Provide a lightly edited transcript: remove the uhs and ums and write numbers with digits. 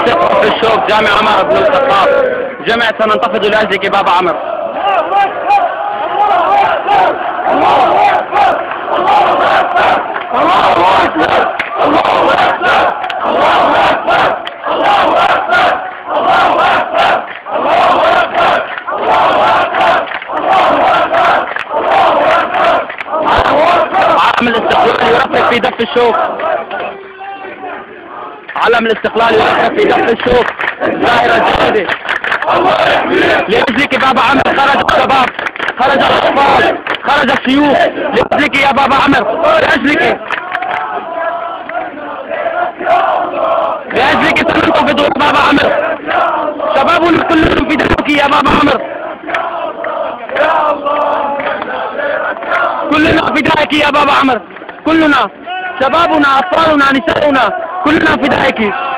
في الشوق جامع عمر بن الخطاب. جمع سننتفض لأجلك بابا عمر. الله أكبر الله أكبر الله أكبر الله أكبر الله أكبر الله أكبر الله أكبر الله أكبر الله أكبر الله أكبر الله أكبر. علم الاستقلال يرفرف في دف الشوق. علم الاستقلال يرفرف في دف الشوق. ظاهرة جديدة. الله يحميك. لأجلك بابا عمر خرج الشباب، خرج الأطفال، خرج الشيوخ. لأجلك يا بابا عمر، لأجلك لأجلك سننتفض يا بابا عمر. شبابنا كلهم فداك يا بابا عمر. كلنا فداك يا بابا عمر. كلنا، شبابنا، أطفالنا، نساؤنا، كلنا فداك.